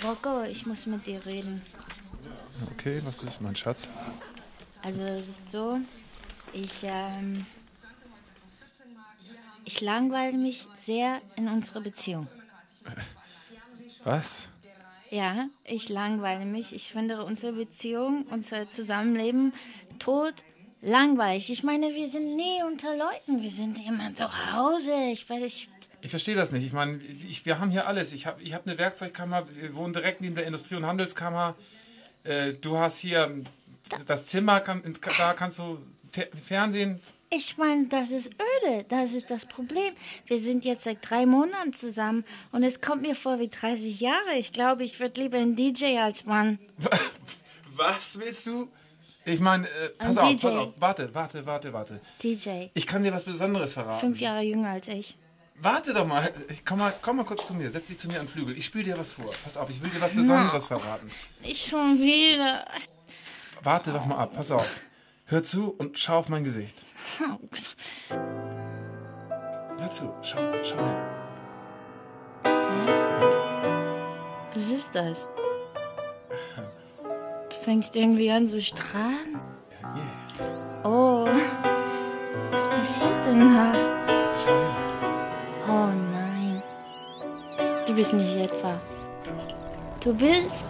Rocco, ich muss mit dir reden. Okay, was ist, mein Schatz? Also es ist so, ich langweile mich sehr in unserer Beziehung. Was? Ja, ich langweile mich. Ich finde unsere Beziehung, unser Zusammenleben tot langweilig. Ich meine, wir sind nie unter Leuten. Wir sind immer zu Hause. Ich verstehe das nicht. Ich meine, wir haben hier alles. Ich hab eine Werkzeugkammer, wir wohnen direkt neben der Industrie- und Handelskammer. Du hast hier das Zimmer, da kannst du Fernsehen. Ich meine, das ist öde. Das ist das Problem. Wir sind jetzt seit 3 Monaten zusammen und es kommt mir vor wie 30 Jahre. Ich glaube, ich würde lieber ein DJ als Mann. Was willst du? Ich meine, pass auf. Warte. DJ. Ich kann dir was Besonderes verraten. 5 Jahre jünger als ich. Warte doch mal. Komm mal kurz zu mir. Setz dich zu mir an den Flügel. Ich spiele dir was vor. Pass auf, ich will dir was Besonderes verraten. Nicht schon wieder. Warte doch mal ab. Pass auf. Hör zu und schau auf mein Gesicht. Hör zu. Schau her. Was ist das? Du fängst irgendwie an zu strahlen. Yeah. Oh. Was passiert denn da? Schau hin. Oh nein. Du bist nicht etwa. Du bist...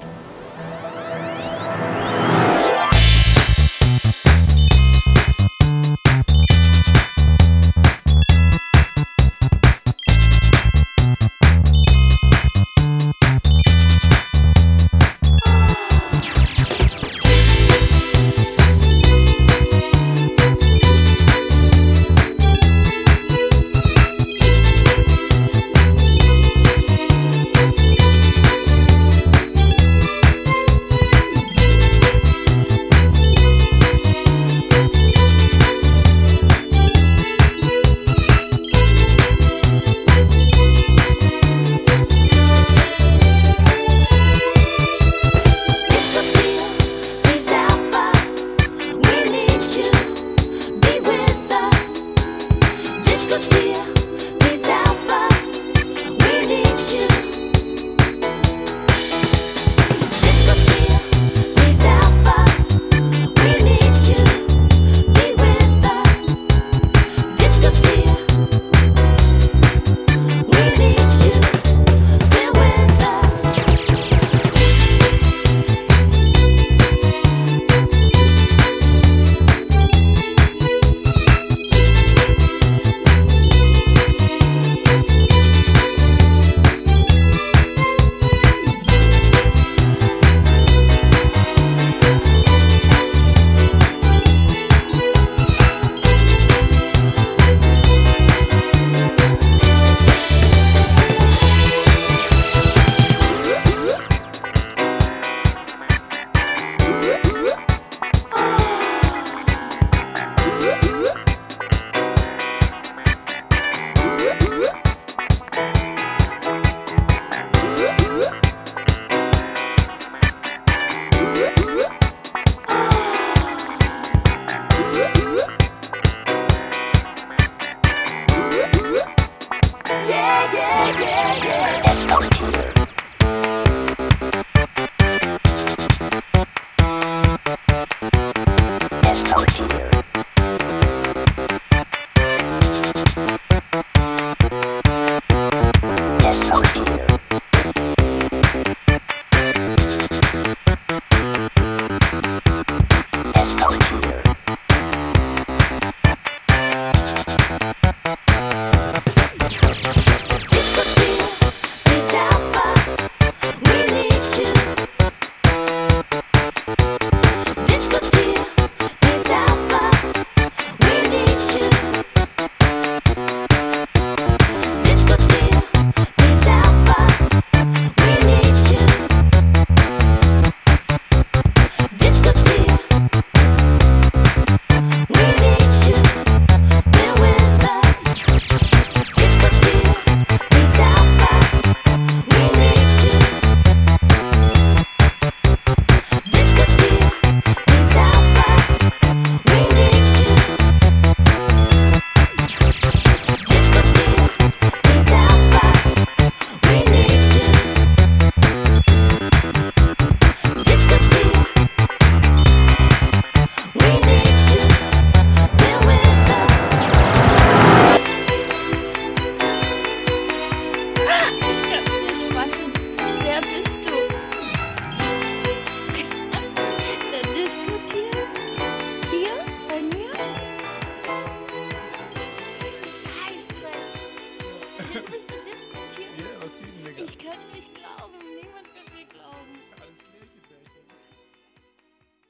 Disco.